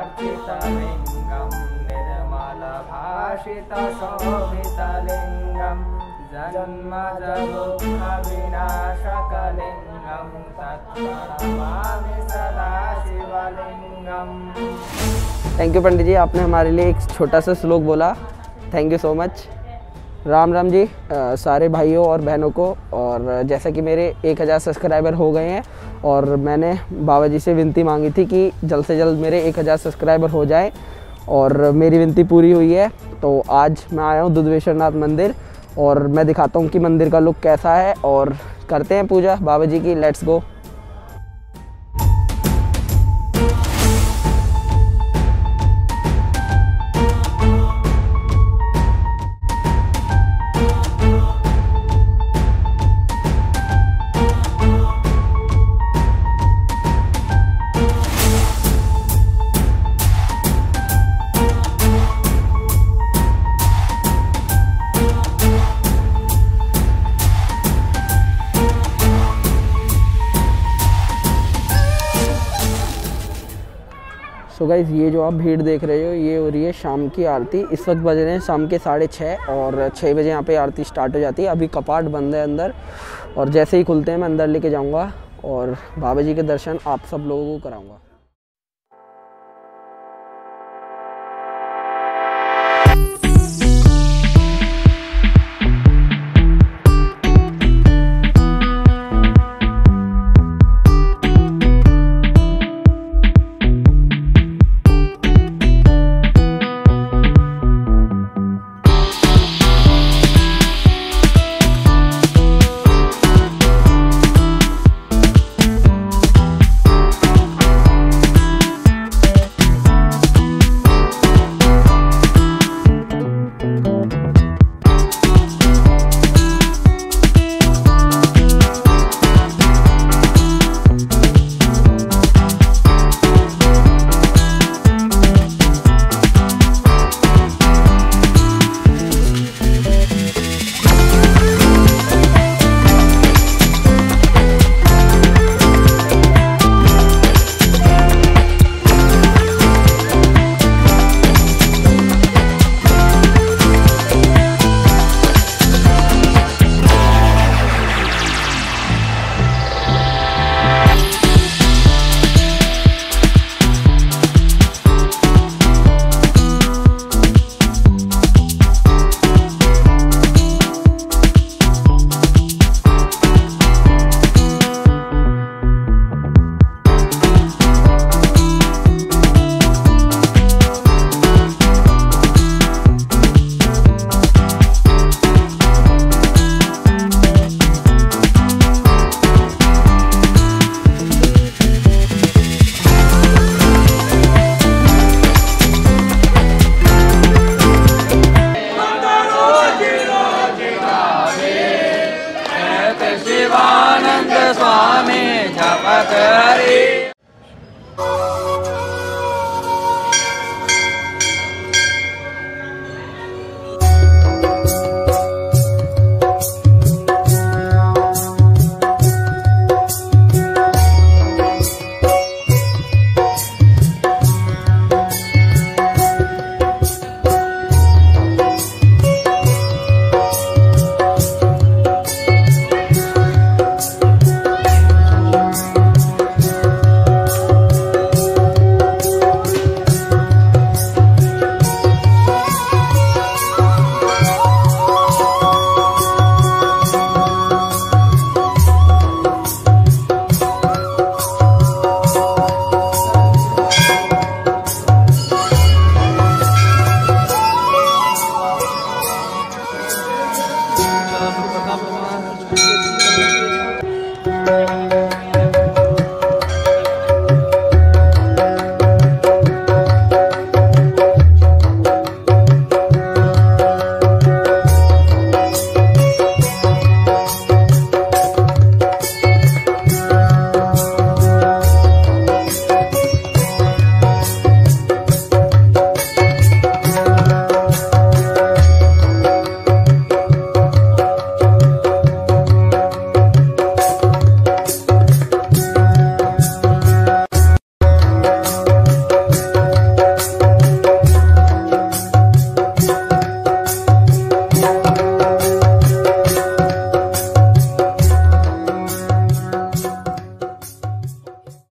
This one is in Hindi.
अर्चितलिङ्गं निर्मलभाषितशोभितलिङ्गं जन्मजदुःखविनाशकलिङ्गं तत्प्रणमामि सदा शिवलिङ्गम्। थैंक यू पंडित जी, आपने हमारे लिए एक छोटा सा श्लोक बोला, thank you so much. Ram Ram ji सारे भाइयों और बहनों को। और जैसा कि मेरे 1000 सब्सक्राइबर हो गए हैं और मैंने बाबा जी से विनती मांगी थी कि जल्द से जल्द मेरे 1000 सब्सक्राइबर हो जाए और मेरी विनती पूरी हुई है। तो आज मैं आया हूँ दुधवेश्वरनाथ मंदिर और मैं दिखाता हूँ कि मंदिर का लुक कैसा है और करते हैं पूजा बाबा जी की। Let's go. तो गाइस ये जो आप भीड़ देख रहे हो ये हो रही है शाम की आरती। इस वक्त बज रहे हैं शाम के 6:30 और 6 बजे यहाँ पे आरती स्टार्ट हो जाती है। अभी कपाट बंद है अंदर और जैसे ही खुलते हैं मैं अंदर लेके जाऊँगा और बाबा जी के दर्शन आप सब लोगों को कराऊँगा। शिवानंद स्वामी झपक